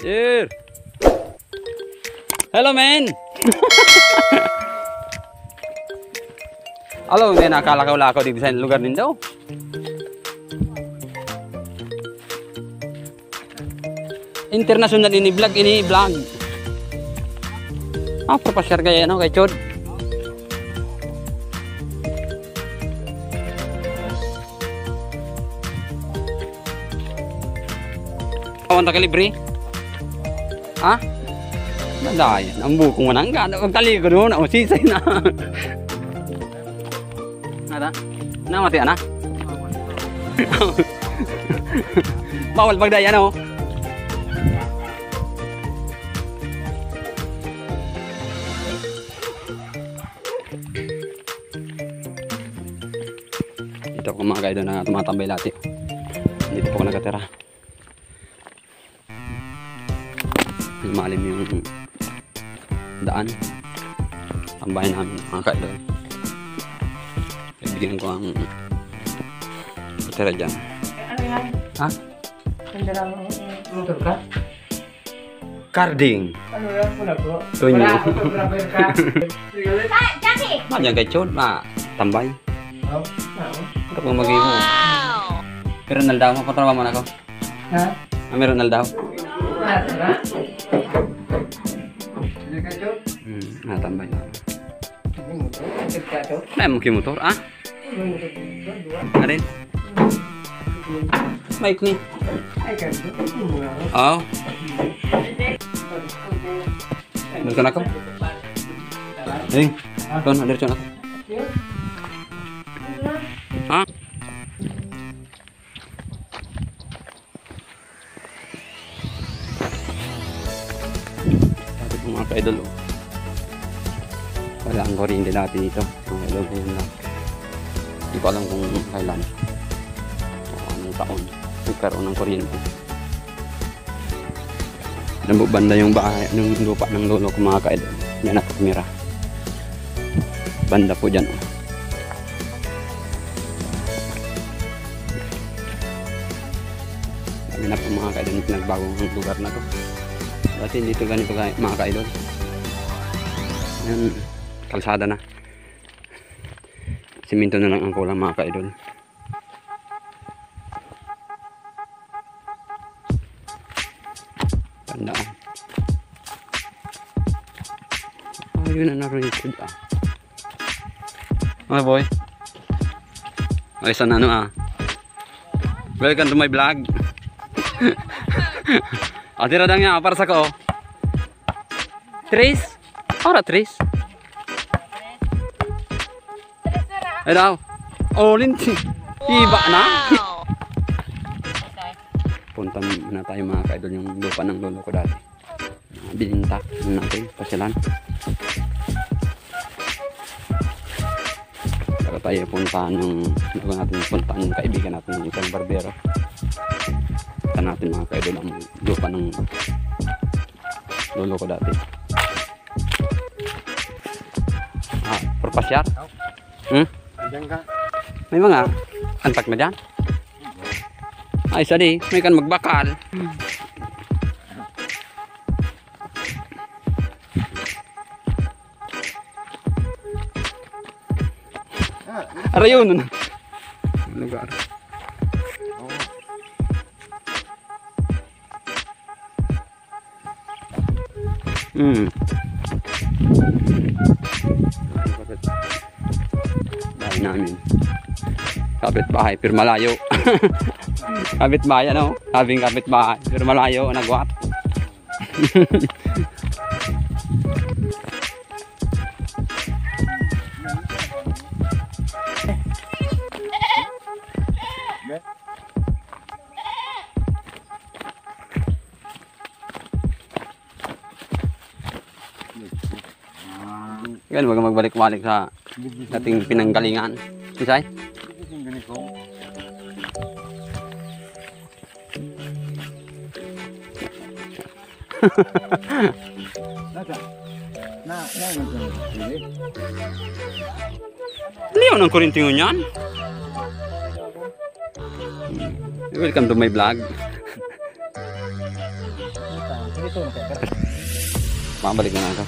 Here. Hello, man. Halo, hindi nakalakaw-lakaw dito sa lugar ninyo. International ini vlog. Papasyar kaya ano kay Chod. Kawan tak libre? Ha? Nadayan, ang bukong manangga. Magtali ko doon, ako sisay na. Nada? Namati ana? Bawal pagdaya no? Dito ako mga kaido na tumatambay lati. Dito po ako nakatira. Malim yung daan. Tambayan namin mga kaido. Bigyan ko ang tira dyan. Ano yan? Ha? Nandala mo motor ka? Carding. Ano yan? Wala po. Tunyo. Wala, photographer ka. Jackie! Yan kay Chod, tambay. Oo. Ito kung mag-ibo. Pero naldaw, mapatrawa mo na ako. Ha? Meron naldaw. Wala, tara. Ano ka, Chod? Natambay na. Motor ka, Chod? May motor, ah? Motor dito, dua. Ano rin? Mic ni. Ay, ka, Chod. Oo. Doon ka na ako? Ding, doon, diretso na ako. Ha? Sabi ko mga ka-idol, wala ang kuryente natin dito. Mga idol ko yun lang. Hindi ko alam kung kailan o anong taon nagkaroon ng kuryente. Alam mo banda yung bahay, yung lupa ng lolo ko mga ka-idol. Yan ako tumira. Banda po dyan. Dami na po mga ka-idol nagbago ang lugar na to. Dati dito ganito mga ka-idol. Yan, kalsada na. Siminto na lang ang kulang mga ka-idol. Tandaan. Ayun na naroon ito. Okay boy. Okay, sana ano welcome to my vlog. Tira lang niya para sa ko. Trace? Para Trace? Ay daw. Oh, linti. Iba na. Punta na tayo mga ka-idol yung lupa ng lolo ko dati. Bininta natin pasyalan. Para tayo puntahan yung puntahan yung kaibigan natin yung isang barbero. Punta natin mga ka-idol ang lupa ng lolo ko dati. Perpasyar? Diyan ka. May mga antak na dyan? Ay, sadi, may kan magbakal. Arayon nun. Lugar. Bahay namin. Kapit bahay, pero malayo. Kapit bahay, ano? Sabing kapit bahay, pero malayo, nagwat. Yan, wag magbalik-balik sa dating pinanggalingan. Isay? Liyaw ng kurintingon yan. Welcome to my vlog. Ito na kaya. Makabalik na ako.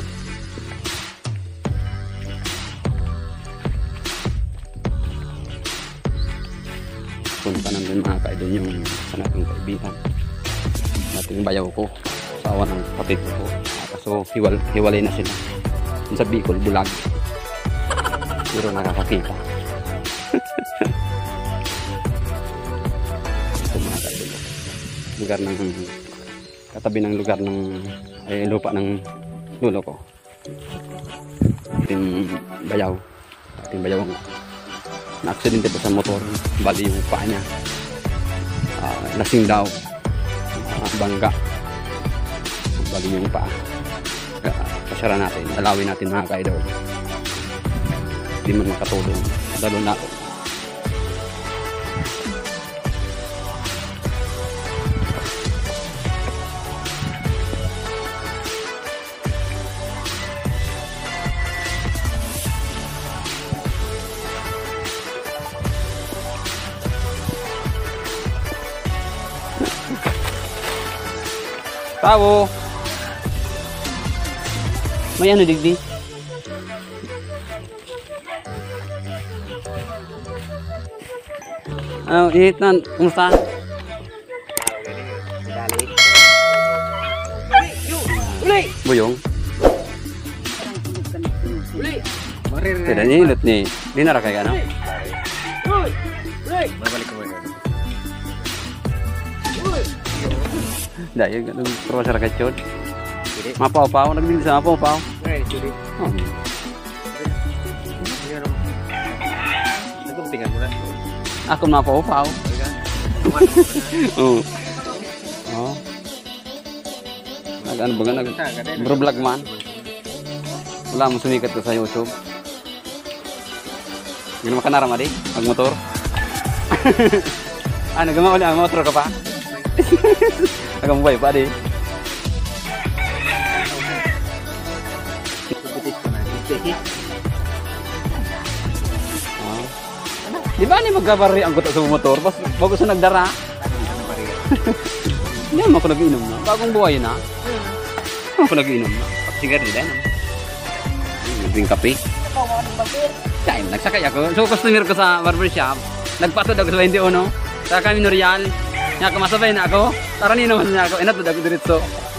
Punta namin mga kaidol yung sa nating kaibigan. Nating bayaw ko. Asawa ng kapatid ko. Kaso hiwalay na sila. Yung sa Bicol, bulag. Pero nakakakita. Ito mga kaidol. Lugar ng katabi ng lugar ng lupa ng lolo ko. Ating bayaw. Ating bayaw na-aksidente po sa motor. Bali yung paa niya. Lasing daw. Bangga. Bali yung paa. Pasyara natin. Dalawin natin mga kaidol. Hindi man makatulong. Dalo na ako. Tao. May ano digdi? Ano, init na. Kumusta? Buyong? Tidak nilot ni. Di narakay ka na? Babalik ko ba? Dahil ganun terus sa kacot. Mapaw-paw, nagdili sa mapaw-paw. Oh. Nagkumpingan mo na. Ako mapaw-paw. Oh. Oh. Nag-ano ba nga? Nag-vlog man. Wala mo sumikat ko sa YouTube. Hindi naman ka narama di? Mag-motor. Nagama ulit ang motor ka pa? Nagambay pa di? Di ba ni magkabari ang gusto sa motor? Bago sa nagdara? Hindi naman ako nag-inom na. Bagong buhay na. Ako nag-inom na. Pagsigar nila na. Nagdring kape. Time, nagsakay ako. So customer ko sa barbershop. Nagpatod ako sa 21. Saka kami Norial. Nga kumasabay na ako. Tara nino naman niya ako. Inatod ako diretso.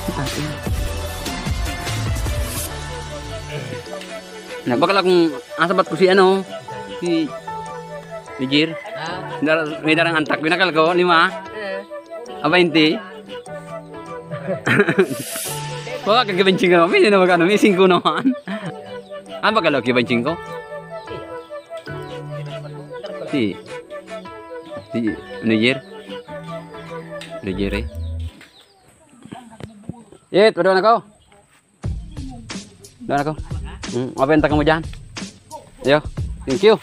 Nagbakal akong asabat ko si ano. Si Jir. May darang antak. Binakal ko. 5. 20. Wala kagabenching ko. May na magano. May 5 naman. Ano ba kalaw kibenching ko? Si Jir. Jir eh. Yet, doon ako. Doon ako. Mabenta ka mo dyan. Yo, thank you.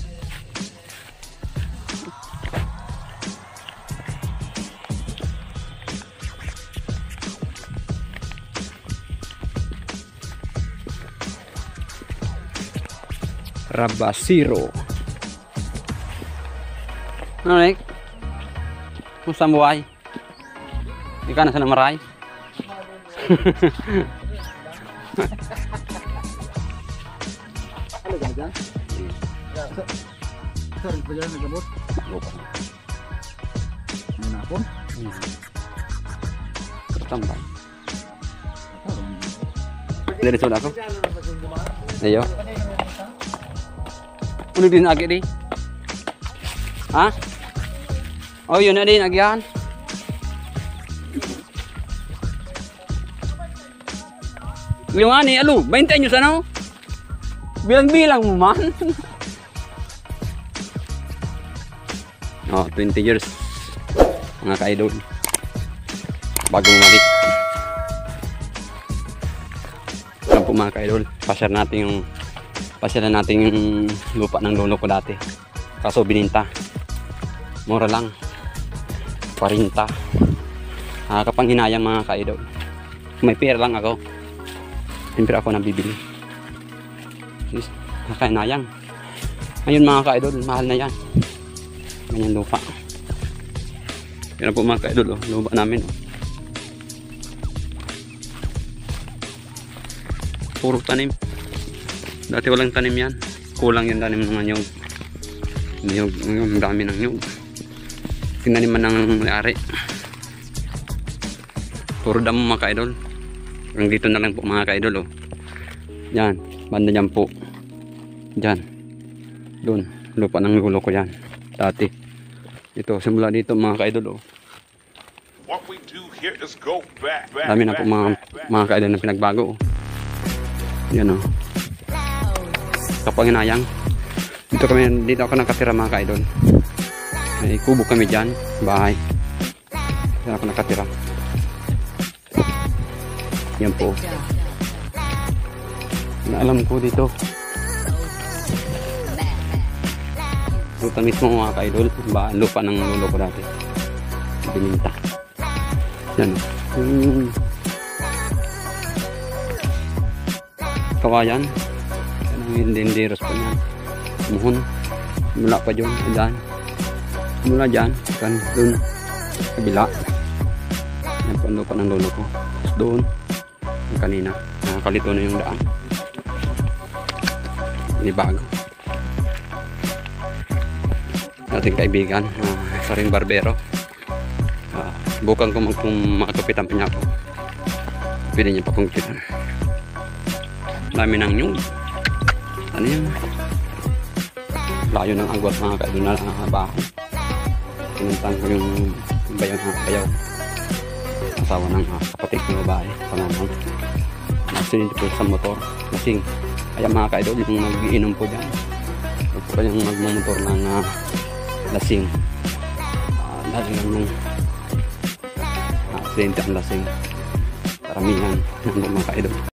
Rabasiro. Ano Nick? Kumusta ang buhay? Di ka na sa namaray? Ano ka dyan? Sir, ba dyan nagabot? Lupa. May napon? Tambay. Dari soda ako. Ayo. Ulo din agi di. Ha? Oh, yun na din agyan. Yung ani, alo, 20 anyos ano? Bilang-bilang mo man. Oh, 20 years. Mga ka-idol. Bagong bumalik. Yan po mga ka-idol. Pasyalan natin yung lupa ng lolo ko dati. Kaso bininta. Mura lang. 40. Kapanghinayang mga ka-idol. May pera lang ako. Siyempre ako nabibili. Nakainayang. Ngayon mga ka-idol, mahal na yan. Ganyan lupa. Yan po mga ka-idol, lupa namin. puro tanim. Dati walang tanim yan. Kulang yung tanim ng nyug. Nyug, ang dami ng nyug. Tinaniman ng may-ari. Puro damo mga ka-idol. Hanggang dito na lang po mga ka-idol. Oh. Yan, banda dyan po. Dyan. Doon, lupa ng gulo ko yan. Dati. Ito, simula dito mga ka-idol. Oh. What we do here is go back. Dami na po mga ka-idol na pinagbago. Oh. Yan oh. Kapanginayang. Dito ako nakatira mga ka-idol. May kubo kami dyan. Bahay. Dito ako nakatira. Yan po. Alam ko dito. Lupa mismo mga ka-idol. Lupa ng lolo ko dati. Bininta. Yan. Kawayan. Yan ang hindi-hindiros pa niyan. Muhon. Mula pa dyan. Dyan. Mula dyan. Kan doon. Kabila. Yan po ang lupa ng lolo ko. Tapos doon. Yung kanina. Nakakalito na yung daan. Inibago. Ating kaibigan. Isa rin barbero. Bukan ko makakupitan pa niya ako. Pwede niya pa kong kupitan. Dami ng nyug. Ano yan? Layo ng agwat mga kaidol na bahay. Pinuntan ko yung bayaw. Asawa ng kapatid ng babae. Pananay. Accident po sa motor. Lasing. Kaya mga kaidol yung nag-iinom po dyan. Huwag po kayong magmamotor ng lasing. Dahil lang nung accident ang lasing. Karamihan ng mga kaidol.